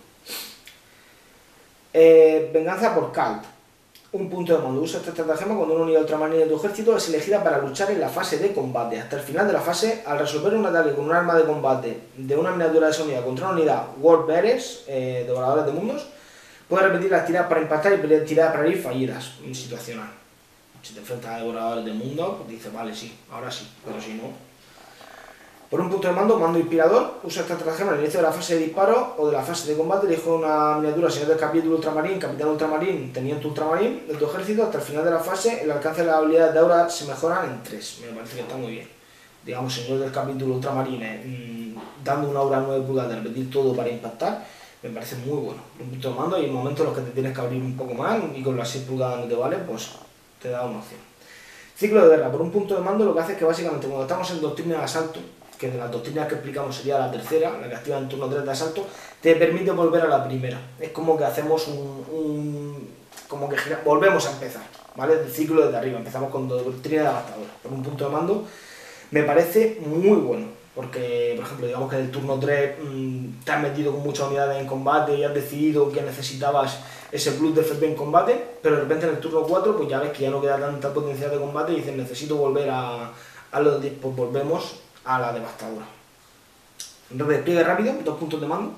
Eh, venganza por Cult. Un punto de mando. Usa esta estratagema cuando una unidad ultramarina de tu ejército es elegida para luchar en la fase de combate. Hasta el final de la fase, al resolver un ataque con un arma de combate de una miniatura de esa unidad contra una unidad World Bearers, eh, devoradores de mundos, puedes repetir las tiradas para impactar y tiradas para ir fallidas, situacional. Si te enfrentas a devoradores de mundos, pues dices, vale, sí, ahora sí, pero si no... Por un punto de mando, mando inspirador, usa esta estratagema al inicio de la fase de disparo o de la fase de combate, elige una miniatura señor del capítulo ultramarín, capitán ultramarín, teniente ultramarín de tu ejército. Hasta el final de la fase, el alcance de las habilidades de aura se mejoran en tres. Me parece que está muy bien. Digamos, señor del capítulo ultramarín, eh, mmm, dando una aura nueve pulgadas, repetir todo para impactar, me parece muy bueno. Un punto de mando y en momentos en los que te tienes que abrir un poco más y con las seis pulgadas no te vale, pues te da una opción. Ciclo de guerra. Por un punto de mando lo que hace es que básicamente cuando estamos en doctrina de asalto, que de las doctrinas que explicamos sería la tercera, la que activa en turno tres de asalto, te permite volver a la primera. Es como que hacemos un... un como que volvemos a empezar, ¿vale? El ciclo desde arriba, empezamos con doctrina devastadora. Por un punto de mando me parece muy bueno, porque, por ejemplo, digamos que en el turno tres mmm, te has metido con muchas unidades en combate y has decidido que necesitabas ese plus de F P en combate, pero de repente en el turno cuatro pues ya ves que ya no queda tanta potencial de combate y dices necesito volver a, a los diez, pues volvemos a la devastadora. Despliegue rápido, dos puntos de mando.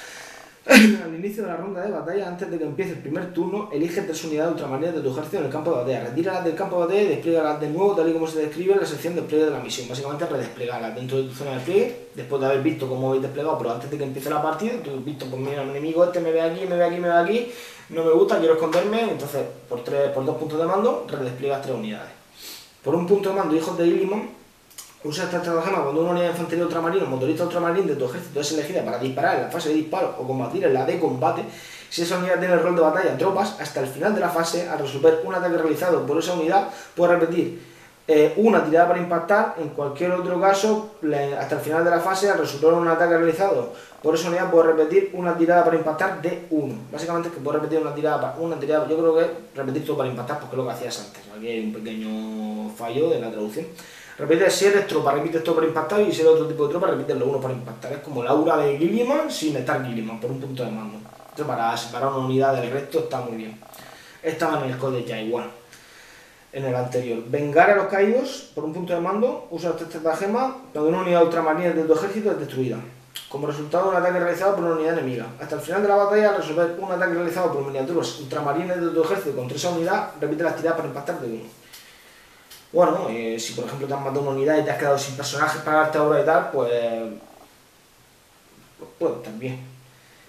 Al inicio de la ronda de batalla, antes de que empiece el primer turno, elige tres unidades ultramarinas de tu ejército en el campo de batalla. Retíralas del campo de batalla y despliegalas de nuevo tal y como se describe en la sección de despliegue de la misión. Básicamente redesplegarlas dentro de tu zona de despliegue, después de haber visto cómo habéis desplegado, pero antes de que empiece la partida, tú has visto, pues mira, el enemigo este me ve aquí, me ve aquí, me ve aquí, no me gusta, quiero esconderme, entonces por, tres, por dos puntos de mando, redespliegas tres unidades. Por un punto de mando, hijos de Illiman, usa esta estratagema cuando una unidad de infantería ultramarina o motorista ultramarín de tu ejército es elegida para disparar en la fase de disparo o combatir en la de combate. Si esa unidad tiene el rol de batalla tropas, hasta el final de la fase, al resolver un ataque realizado por esa unidad, puede repetir eh, una tirada para impactar. En cualquier otro caso, le, hasta el final de la fase, al resolver un ataque realizado por esa unidad, puede repetir una tirada para impactar de uno. Básicamente es que puede repetir una tirada para una tirada, yo creo que repetir todo para impactar porque es lo que hacías antes. Aquí hay un pequeño fallo en la traducción. Repite, si eres tropa, repites todo para impactar, y si eres otro tipo de tropa, repites lo uno para impactar. Es como la aura de Gilliman sin estar Gilliman, por un punto de mando. Esto para separar una unidad del resto está muy bien. Estaba en el código ya igual, en el anterior. Vengar a los caídos, por un punto de mando, usa esta estratagema cuando una unidad ultramarina de tu ejército es destruida. Como resultado de un ataque realizado por una unidad enemiga. Hasta el final de la batalla, al resolver un ataque realizado por miniaturas ultramarines de tu ejército contra esa unidad, repite las tiradas para impactar de uno. Bueno, eh, si por ejemplo te han matado una unidad y te has quedado sin personajes para darte ahora y tal, pues... pues puede estar bien.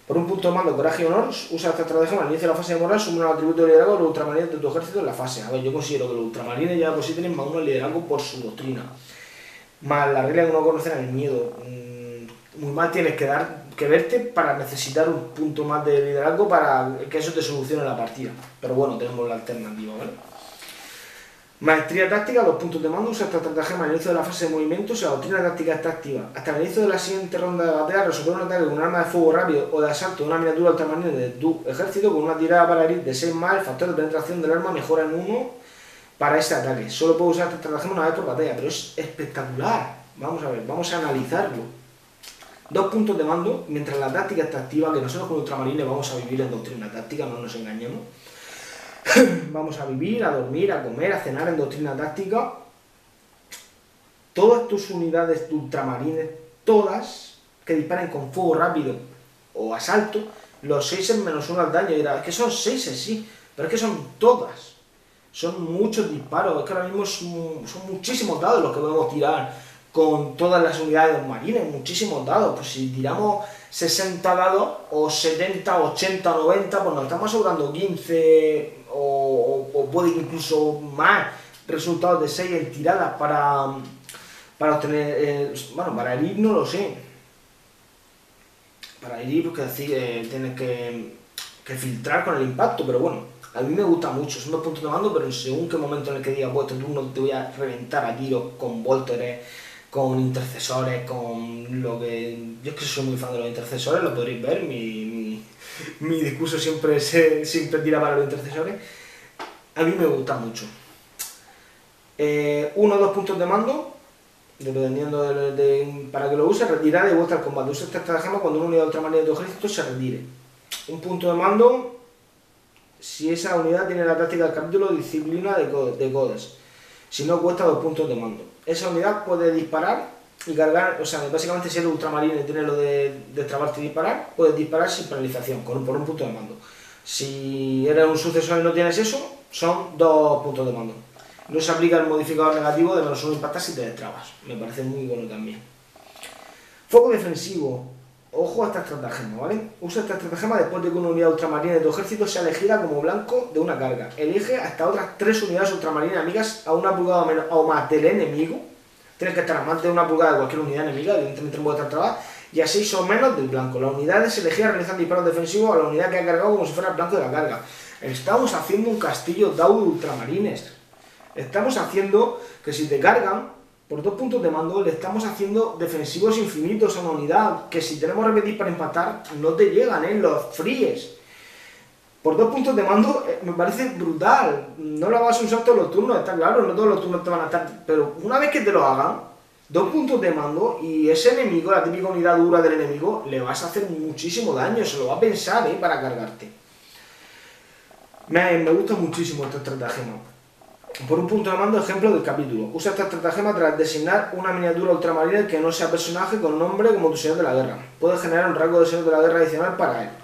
Por un punto de mando, coraje y honor, usa esta estrategia al inicio de la fase de moral, suma un atributo de liderazgo a los ultramarines de tu ejército en la fase. A ver, yo considero que los ultramarines ya por sí tienen más uno de liderazgo por su doctrina. Más la regla que no conocen el miedo. Muy mal tienes que dar que verte para necesitar un punto más de liderazgo para que eso te solucione la partida. Pero bueno, tenemos la alternativa, ¿vale? Maestría táctica, dos puntos de mando, usa esta estrategia al inicio de la fase de movimiento, si la doctrina táctica está activa. Hasta el inicio de la siguiente ronda de batalla, resolver un ataque con un arma de fuego rápido o de asalto de una miniatura ultramarina de tu ejército con una tirada para herir de seis más, el factor de penetración del arma mejora en uno para ese ataque. Solo puedo usar esta estrategia una vez por batalla, pero es espectacular. Vamos a ver, vamos a analizarlo. Dos puntos de mando, mientras la táctica está activa, que nosotros con ultramarines vamos a vivir en doctrina táctica, no nos engañemos. Vamos a vivir, a dormir, a comer, a cenar en doctrina táctica. Todas tus unidades de ultramarines, todas que disparen con fuego rápido o asalto, los seis es menos uno al daño. Y dirás, es que son seis, sí, pero es que son todas. Son muchos disparos, es que ahora mismo son, son muchísimos dados los que podemos tirar con todas las unidades de marines, muchísimos dados. Pues si tiramos sesenta dados, o setenta, ochenta, noventa, pues nos estamos asegurando quince o, o, o puede incluso más resultados de seis en tiradas para, para obtener, eh, bueno, para herir no lo sé. Para herir, porque decir, eh, tienes que, que filtrar con el impacto, pero bueno, a mí me gusta mucho, son dos puntos de mando, pero en según qué momento en el que diga, pues este turno te voy a reventar a tiros con volteres, con intercesores, con lo que... Yo es que soy muy fan de los intercesores, lo podréis ver, mi, mi, mi discurso siempre, se, siempre tira para los intercesores. A mí me gusta mucho. Eh, uno o dos puntos de mando, dependiendo de, de, para que lo use, retirar de vuelta al combate. Usa esta estrategia cuando una unidad de ultramarina de tu ejército se retire. Un punto de mando, si esa unidad tiene la táctica del capítulo disciplina de, de Codes. Si no, cuesta dos puntos de mando. Esa unidad puede disparar y cargar, o sea, básicamente si eres ultramarino y tienes lo de, de trabarte y disparar, puedes disparar sin penalización, con, por un punto de mando. Si eres un sucesor y no tienes eso, son dos puntos de mando. No se aplica el modificador negativo de menos uno impactar si te destrabas. Me parece muy bueno también. Foco defensivo. Ojo a esta estratagema, ¿vale? Usa esta estratagema después de que una unidad ultramarina de tu ejército sea elegida como blanco de una carga. Elige hasta otras tres unidades ultramarinas amigas a una pulgada o, menos, o más del enemigo. Tienes que estar a más de una pulgada de cualquier unidad enemiga, evidentemente no puede estar trabada, y a seis o menos del blanco. Las unidades elegidas realizan disparos defensivos a la unidad que ha cargado como si fuera el blanco de la carga. Estamos haciendo un castillo Dao de ultramarines. Estamos haciendo que si te cargan, por dos puntos de mando, le estamos haciendo defensivos infinitos a una unidad, que si tenemos repetir para empatar, no te llegan, ¿eh? Los fríes. Por dos puntos de mando, eh, me parece brutal. No lo vas a usar todos los turnos, está claro, no todos los turnos te van a estar... Pero una vez que te lo hagan, dos puntos de mando, y ese enemigo, la típica unidad dura del enemigo, le vas a hacer muchísimo daño, se lo va a pensar, ¿eh? Para cargarte. Me, me gusta muchísimo esta estratagema. Por un punto de mando, ejemplo del capítulo. Usa esta estratagema tras designar una miniatura ultramarina que no sea personaje con nombre como tu señor de la guerra. Puedes generar un rango de señor de la guerra adicional para él.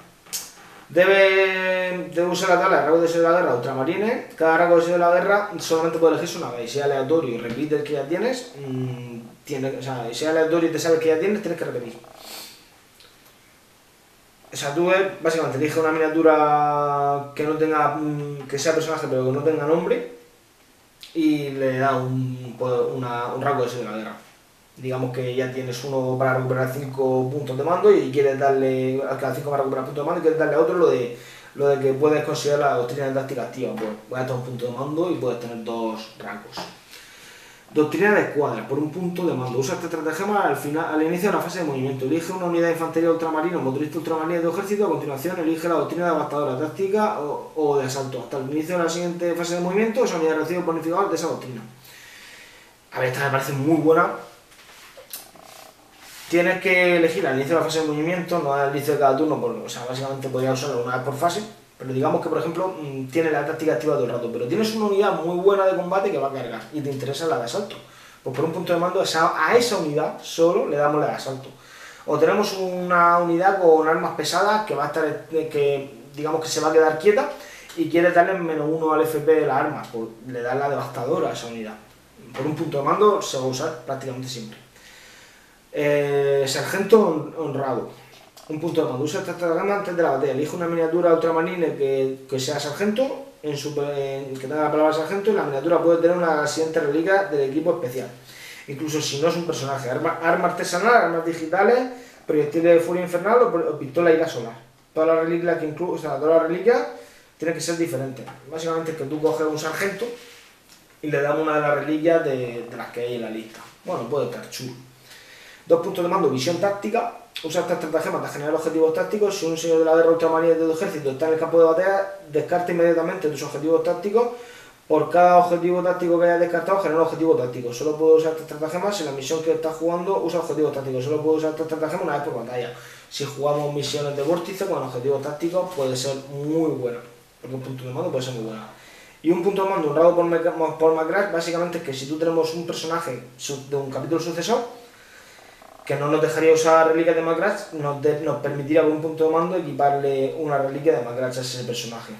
Debe, debe usar la tabla de rango de señor de la guerra ultramarines. Cada rango de señor de la guerra solamente puede elegirse una vez. Si es aleatorio y repite el que ya tienes, mmm, tiene, o sea, si es aleatorio y te sabes que ya tienes, tienes que repetir. O sea, tú básicamente eliges una miniatura que no tenga, que sea personaje pero que no tenga nombre, y le da un, una, un rango de señor de la guerra. Digamos que ya tienes uno para recuperar cinco puntos de mando y quieres darle a cada cinco para recuperar puntos de mando y quieres darle a otro lo de, lo de que puedes considerar la doctrina de táctica activa. Pues voy a tener un punto de mando y puedes tener dos rangos. Doctrina de escuadra, por un punto de mando. Usa este estratagema al, final, al inicio de una fase de movimiento. Elige una unidad de infantería ultramarina o motorista ultramarina de tu ejército. A continuación, elige la doctrina de devastadora táctica o, o de asalto. Hasta el inicio de la siguiente fase de movimiento, esa unidad recibe bonificador de esa doctrina. A ver, esta me parece muy buena. Tienes que elegir al inicio de la fase de movimiento, no al inicio de cada turno, porque, o sea, básicamente podrías usarlo una vez por fase. Pero digamos que, por ejemplo, tiene la táctica activa todo el rato, pero tienes una unidad muy buena de combate que va a cargar y te interesa la de asalto. Pues por un punto de mando a esa unidad solo le damos la de asalto. O tenemos una unidad con armas pesadas que va a estar, que digamos que se va a quedar quieta y quiere darle menos uno al F P de las armas, pues le das la devastadora a esa unidad. Por un punto de mando se va a usar prácticamente siempre. Eh, sargento honrado. Un punto de mando. Usa esta estratagema antes de la batalla. Elige una miniatura ultramarine que, que sea sargento, en su, en, que tenga la palabra sargento, y la miniatura puede tener una siguiente reliquia del equipo especial. Incluso si no es un personaje. Arma, arma artesanal, armas digitales, proyectiles de furia infernal o, o pistola ira solar. Todas las reliquias que incluyen, o sea, todas las reliquias tienen que ser diferentes. Básicamente es que tú coges un sargento y le damos una de las reliquias de, de las que hay en la lista. Bueno, puede estar chulo. Dos puntos de mando, visión táctica. Usa esta estratagema para generar objetivos tácticos. Si un señor de la guerra ultramarina de tu ejército está en el campo de batalla, descarta inmediatamente tus objetivos tácticos. Por cada objetivo táctico que hayas descartado, genera un objetivo táctico. Solo puedo usar esta estratagema si la misión que estás jugando usa objetivos tácticos. Solo puedo usar esta estratagema una vez por batalla. Si jugamos misiones de vórtice con objetivos tácticos, puede ser muy buena. Porque un punto de mando puede ser muy buena. Y un punto de mando honrado por, por Macrash, básicamente es que si tú tenemos un personaje de un capítulo sucesor, que no nos dejaría usar reliquias de Macrash, nos, de, nos permitiría con un punto de mando equiparle una reliquia de Macrash a ese personaje.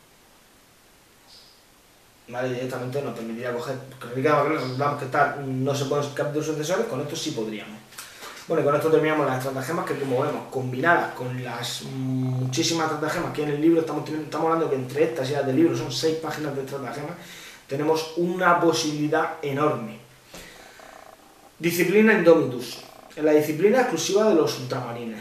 Vale, directamente nos permitiría coger reliquias de Macrash, recordamos que está, no se pueden capítulos sucesores, con esto sí podríamos. Bueno, y con esto terminamos las estratagemas que, como vemos, combinadas con las muchísimas estratagemas que en el libro, estamos, estamos hablando que entre estas y las del libro son seis páginas de estratagemas, tenemos una posibilidad enorme. Disciplina Indomitus. En la disciplina exclusiva de los ultramarines.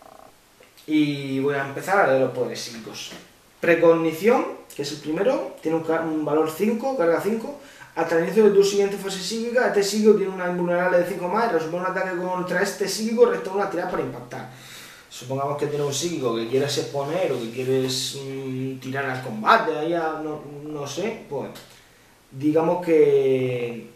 Y voy a empezar a leer los poderes psíquicos. Precognición, que es el primero, tiene un, un valor cinco, carga cinco. Hasta el inicio de tu siguiente fase psíquica, este psíquico tiene una invulnerable de cinco más y resuelve un ataque contra este psíquico, resta una tirada para impactar. Supongamos que tiene un psíquico que quieres exponer o que quieres mmm, tirar al combate, ahí a, no, no sé, pues digamos que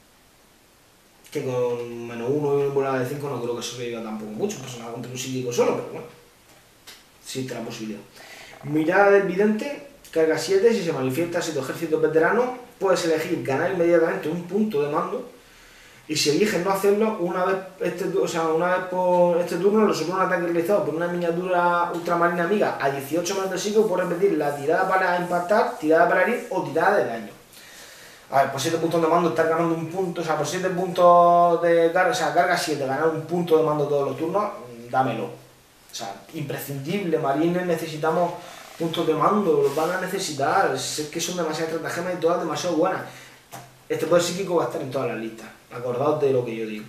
que con menos uno y una invulnerable de cinco no creo que sobreviva tampoco mucho, personal contra un psíquico solo, pero bueno, existe la posibilidad. Mirada del vidente, carga siete, si se manifiesta si tu ejército es veterano, puedes elegir ganar inmediatamente un punto de mando, y si eliges no hacerlo, una vez, este, o sea, una vez por este turno resuelve un ataque realizado por una miniatura ultramarina amiga a dieciocho metros de psíquico, puedes repetir la tirada para impactar, tirada para herir o tirada de daño. A ver, por siete puntos de mando estar ganando un punto, o sea, por siete puntos de carga, o sea, carga siete, ganar un punto de mando todos los turnos, dámelo. O sea, imprescindible, marines necesitamos puntos de mando, los van a necesitar, es que son demasiadas estratagemas y todas demasiado buenas. Este poder psíquico va a estar en todas las listas, acordaos de lo que yo digo.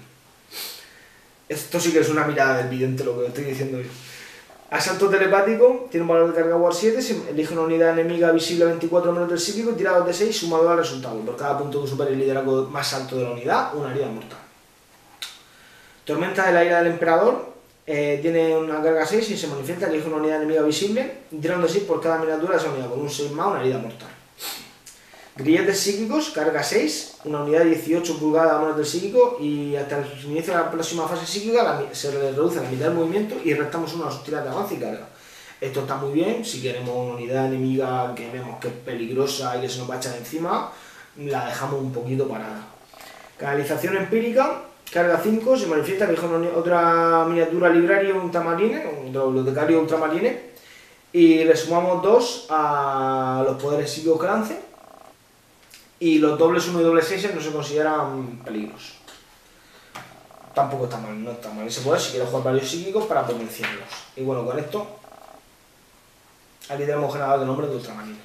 Esto sí que es una mirada del vidente lo que estoy diciendo yo. Asalto telepático, tiene un valor de carga War siete, se elige una unidad enemiga visible a veinticuatro metros del psíquico y tira dos de seis sumado al resultado. Por cada punto que supere el liderazgo más alto de la unidad, una herida mortal. Tormenta de la ira del emperador, eh, tiene una carga seis y se manifiesta, elige una unidad enemiga visible y tira un de seis por cada miniatura de esa unidad, con un seis más, una herida mortal. Grilletes psíquicos, carga seis, una unidad de dieciocho pulgadas a manos del psíquico y hasta el inicio de la próxima fase psíquica la, se le reduce la mitad del movimiento y restamos una tiras de avance y carga. Esto está muy bien, si queremos una unidad enemiga que vemos que es peligrosa y que se nos va a echar encima, la dejamos un poquito parada. Canalización empírica, carga cinco, se manifiesta que es otra miniatura librario ultramarine, un bibliotecario ultramarine, y le sumamos dos a los poderes psíquicos que lance. Y los dobles uno y doble seis no se consideran peligros. Tampoco está mal, no está mal ese poder si quiero jugar varios psíquicos para potenciarlos. Y bueno, con esto aquí tenemos generador de nombres de ultramarines.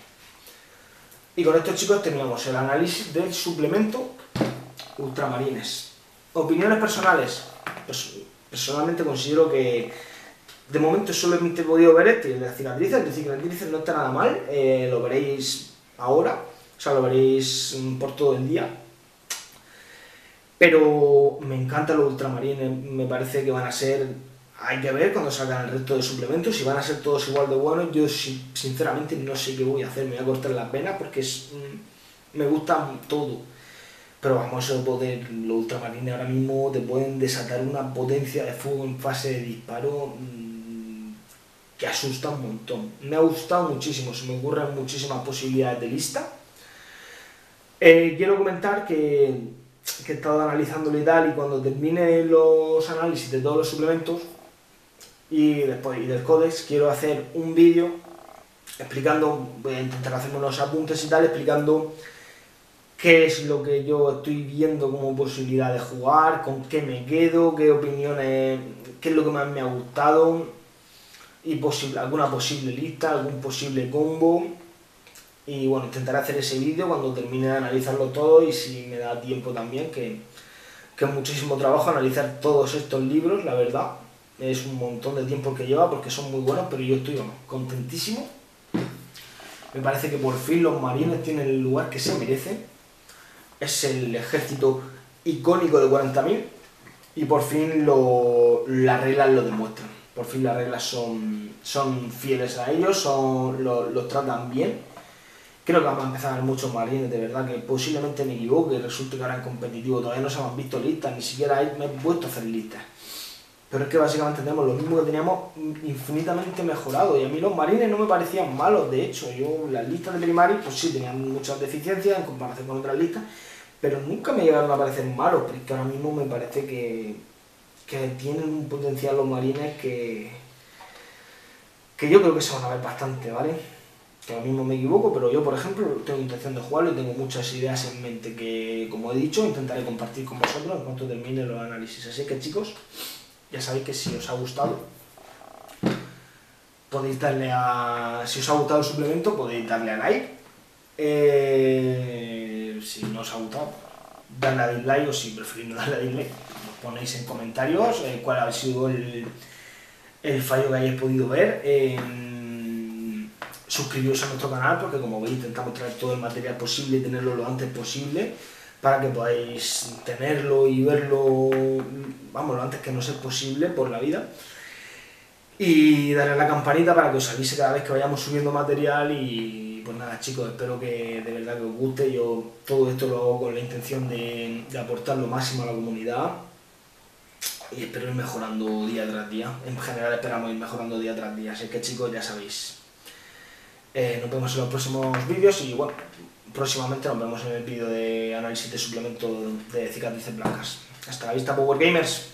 Y con esto, chicos, terminamos el análisis del suplemento ultramarines. Opiniones personales. Personalmente considero que de momento solamente he podido ver este y las cicatrices, es decir, que las cicatrices no está nada mal, eh, lo veréis ahora. O sea, lo veréis por todo el día. Pero me encantan los ultramarines, me parece que van a ser... Hay que ver cuando salgan el resto de suplementos, si van a ser todos igual de buenos. Yo sinceramente no sé qué voy a hacer, me voy a cortar las venas porque es, me gusta todo. Pero vamos, a poder, los ultramarines ahora mismo te pueden desatar una potencia de fuego en fase de disparo mmm, que asusta un montón. Me ha gustado muchísimo, se me ocurren muchísimas posibilidades de lista. Eh, quiero comentar que, que he estado analizándolo y tal, y cuando termine los análisis de todos los suplementos y después y del códex, quiero hacer un vídeo explicando, voy a intentar hacerme unos apuntes y tal, explicando qué es lo que yo estoy viendo como posibilidad de jugar, con qué me quedo, qué opiniones, qué es lo que más me ha gustado, y posible, alguna posible lista, algún posible combo. Y bueno, intentaré hacer ese vídeo cuando termine de analizarlo todo, y si me da tiempo también, que, que es muchísimo trabajo analizar todos estos libros, la verdad. Es un montón de tiempo que lleva porque son muy buenos, pero yo estoy vamos, contentísimo. Me parece que por fin los marines tienen el lugar que se merecen. Es el ejército icónico de cuarenta mil y por fin lo, las reglas lo demuestran. Por fin las reglas son, son fieles a ellos, son, lo, los tratan bien. Creo que vamos a empezar a ver muchos marines, de verdad, que posiblemente me equivoque, resulte que ahora en competitivo todavía no se han visto listas, ni siquiera me he puesto a hacer listas. Pero es que básicamente tenemos lo mismo que teníamos infinitamente mejorado, y a mí los marines no me parecían malos. De hecho, yo las listas de primaria pues sí tenían muchas deficiencias en comparación con otras listas, pero nunca me llegaron a parecer malos, porque ahora mismo me parece que, que tienen un potencial los marines que, que yo creo que se van a ver bastante, ¿vale? Que ahora mismo me equivoco, pero yo, por ejemplo, tengo intención de jugarlo y tengo muchas ideas en mente que, como he dicho, intentaré compartir con vosotros en cuanto termine los análisis. Así que, chicos, ya sabéis que si os ha gustado, podéis darle a... Si os ha gustado el suplemento, podéis darle a like. Eh, si no os ha gustado, darle a dislike, o si preferís no darle a dislike, nos ponéis en comentarios eh, cuál ha sido el, el fallo que hayáis podido ver. Eh, suscribiros a nuestro canal, porque como veis intentamos traer todo el material posible y tenerlo lo antes posible, para que podáis tenerlo y verlo, vamos, lo antes que no sea posible por la vida. Y darle a la campanita para que os avise cada vez que vayamos subiendo material. Y pues nada, chicos, espero que de verdad que os guste. Yo todo esto lo hago con la intención de, de aportar lo máximo a la comunidad, y espero ir mejorando día tras día. En general esperamos ir mejorando día tras día, así que, chicos, ya sabéis. Eh, nos vemos en los próximos vídeos, y bueno, próximamente nos vemos en el vídeo de análisis de suplemento de cicatrices blancas. Hasta la vista, Power Gamers.